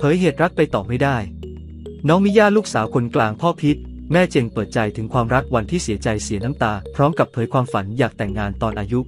เผยเหตุรักไปต่อไม่ได้น้องมิย่าลูกสาวคนกลางพ่อพิษแม่เจงเปิดใจถึงความรักวันที่เสียใจเสียน้ำตาพร้อมกับเผยความฝันอยากแต่งงานตอนอายุ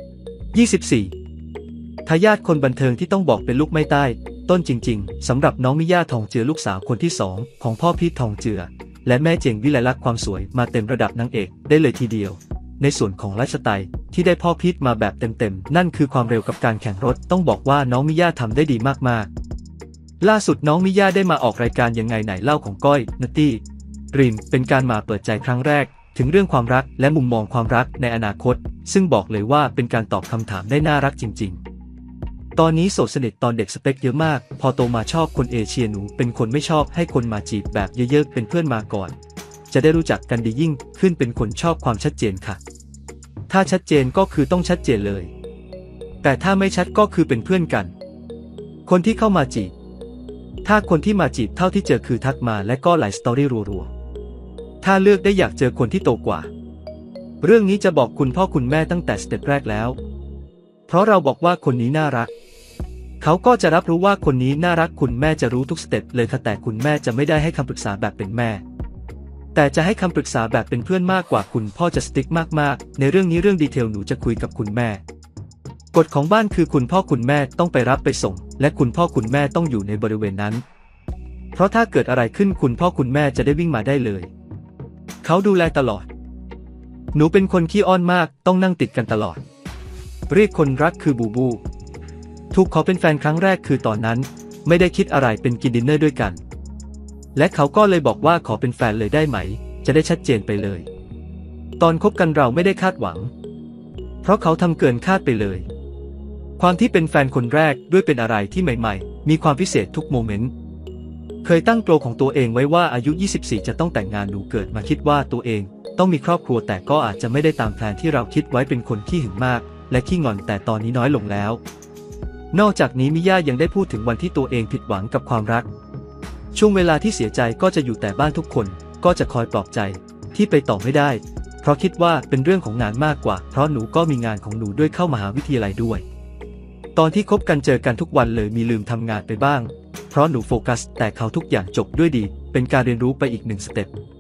24 ทายาทคนบันเทิงที่ต้องบอกเป็นลูกไม่ใต้ต้นจริงๆสำหรับน้องมิย่าทองเจือลูกสาวคนที่2ของพ่อพิษทองเจือและแม่เจงวิไลลักษณ์ความสวยมาเต็มระดับนางเอกได้เลยทีเดียวในส่วนของไลฟ์สไตล์ที่ได้พ่อพิษมาแบบเต็มๆนั่นคือความเร็วกับการแข่งรถต้องบอกว่าน้องมิย่าทำได้ดีมากๆล่าสุดน้องมิย่าได้มาออกรายการยังไงไหนเล่าของก้อยนัตตี้ริมเป็นการมาเปิดใจครั้งแรกถึงเรื่องความรักและมุมมองความรักในอนาคตซึ่งบอกเลยว่าเป็นการตอบคำถามได้น่ารักจริงๆตอนนี้โสดสนิทตอนเด็กสเปคเยอะมากพอโตมาชอบคนเอเชียหนูเป็นคนไม่ชอบให้คนมาจีบแบบเยอะๆเป็นเพื่อนมาก่อนจะได้รู้จักกันดียิ่งขึ้นเป็นคนชอบความชัดเจนค่ะถ้าชัดเจนก็คือต้องชัดเจนเลยแต่ถ้าไม่ชัดก็คือเป็นเพื่อนกันคนที่เข้ามาจีบถ้าคนที่มาจีบเท่าที่เจอคือทักมาและก็ไลฟ์สตอรี่รัวๆถ้าเลือกได้อยากเจอคนที่โตกว่าเรื่องนี้จะบอกคุณพ่อคุณแม่ตั้งแต่สเต็ปแรกแล้วเพราะเราบอกว่าคนนี้น่ารักเขาก็จะรับรู้ว่าคนนี้น่ารักคุณแม่จะรู้ทุกสเต็ปเลยค่ะแต่คุณแม่จะไม่ได้ให้คำปรึกษาแบบเป็นแม่แต่จะให้คำปรึกษาแบบเป็นเพื่อนมากกว่าคุณพ่อจะสติ๊กมากๆในเรื่องนี้เรื่องดีเทลหนูจะคุยกับคุณแม่กฎของบ้านคือคุณพ่อคุณแม่ต้องไปรับไปส่งและคุณพ่อคุณแม่ต้องอยู่ในบริเวณนั้นเพราะถ้าเกิดอะไรขึ้นคุณพ่อคุณแม่จะได้วิ่งมาได้เลยเขาดูแลตลอดหนูเป็นคนขี้อ้อนมากต้องนั่งติดกันตลอดเรียกคนรักคือบูบูถูกขอเป็นแฟนครั้งแรกคือตอนนั้นไม่ได้คิดอะไรเป็นกินดินเนอร์ด้วยกันและเขาก็เลยบอกว่าขอเป็นแฟนเลยได้ไหมจะได้ชัดเจนไปเลยตอนคบกันเราไม่ได้คาดหวังเพราะเขาทำเกินคาดไปเลยความที่เป็นแฟนคนแรกด้วยเป็นอะไรที่ใหม่ๆมีความพิเศษทุกโมเมนต์เคยตั้งโกลของตัวเองไว้ว่าอายุ 24 จะต้องแต่งงานหนูเกิดมาคิดว่าตัวเองต้องมีครอบครัวแต่ก็อาจจะไม่ได้ตามแผนที่เราคิดไว้เป็นคนขี้หึงมากและขี้งอนแต่ตอนนี้น้อยลงแล้วนอกจากนี้มิย่ายังได้พูดถึงวันที่ตัวเองผิดหวังกับความรักช่วงเวลาที่เสียใจก็จะอยู่แต่บ้านทุกคนก็จะคอยปลอบใจที่ไปต่อไม่ได้เพราะคิดว่าเป็นเรื่องของงานมากกว่าเพราะหนูก็มีงานของหนูด้วยเข้ามหาวิทยาลัยด้วยตอนที่คบกันเจอกันทุกวันเลยมีลืมทำงานไปบ้างเพราะหนูโฟกัสแต่เขาทุกอย่างจบด้วยดีเป็นการเรียนรู้ไปอีก1 สเต็ป